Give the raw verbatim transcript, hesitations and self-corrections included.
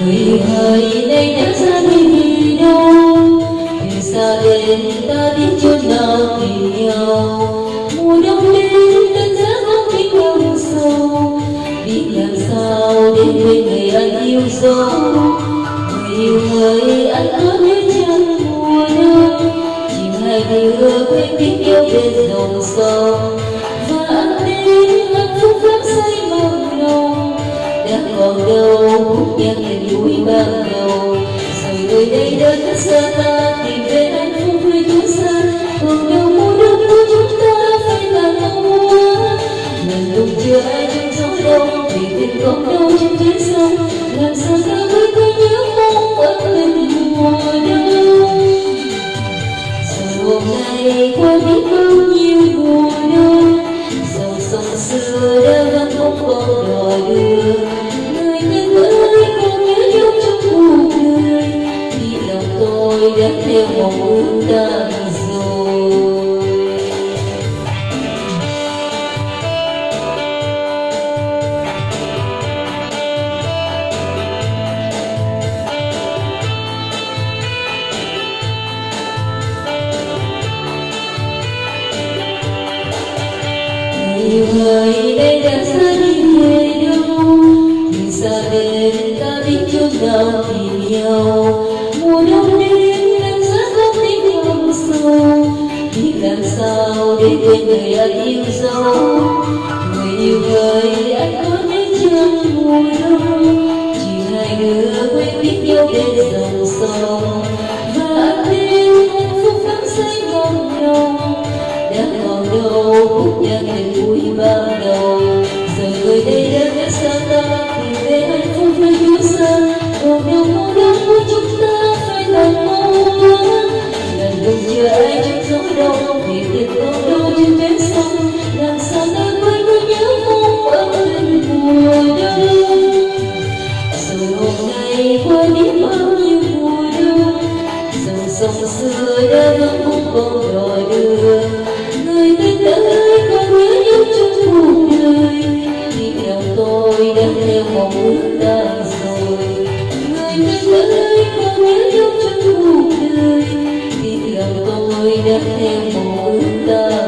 người hỡi nay đã ra đi vì đâu, từ xa đến ta biết chỗ nào tìm nhau. Mùa đông đến tân giá không thích lòng sâu, biết làm sao đến bên người anh yêu dấu. Người yêu hỡi anh có nhớ chăng mùa đông, chìm hai đứa quên biết yêu bên dòng sông. Và anh đến hạnh phúc lắm say mộng nồng, đã còn đâu phút nhạc tình vui ban đầu. Rồi người đây đã cách xa ta tìm về hạnh phúc nơi chốn xa, còn đâu mùa đông của chúng ta phải là hoa. Lần lúc chưa ai trong gió đông, vì tình còn đâu trên tuyến sông, làm sao ta mới có nhớ mong ân tình mùa đông. Rồi hôm nay qua biết bao nhiêu mùa đông, dòng sông xưa đã vẫn không còn đò đưa. Người thân ơi còn nhớ nhung trong cuộc đời, vì lòng tôi đã theo mong ước ta rồi. Người hỡi đây đã xa đi về đâu, từ xa đến ta biết chỗ nào tìm nhau. Mùa đông đến em rất không thích lòng sâu, biết làm sao để quên người anh yêu dấu. Người yêu hỡi anh có nhớ chăng mùa đông, chỉ hai đứa quên biết yêu bên dòng sông. Và anh đến hạnh phúc lắm say mộng nồng, đã còn đâu phút nhạc tình vui ban đầu. Giờ người đây đã cách xa ta tìm về hạnh phúc nơi chốn xa, còn đâu mùa đông của chúng ta phải là hoa. Lần lúc chưa ai trong gió đông, vì tình còn đâu trên bến sông, làm sao ta mới có nhớ mong ân tình mùa đông. Rồi hôm nay qua biết bao nhiêu mùa đông, dòng sông xưa đã vẫn không còn đò đưa. Người thân ơi còn nhớ nhung trong cuộc đời, vì lòng tôi đã theo mong ước ta rồi. Người thân ơi còn nhớ nhung trong cuộc đời, vì lòng tôi đã theo mong ước ta.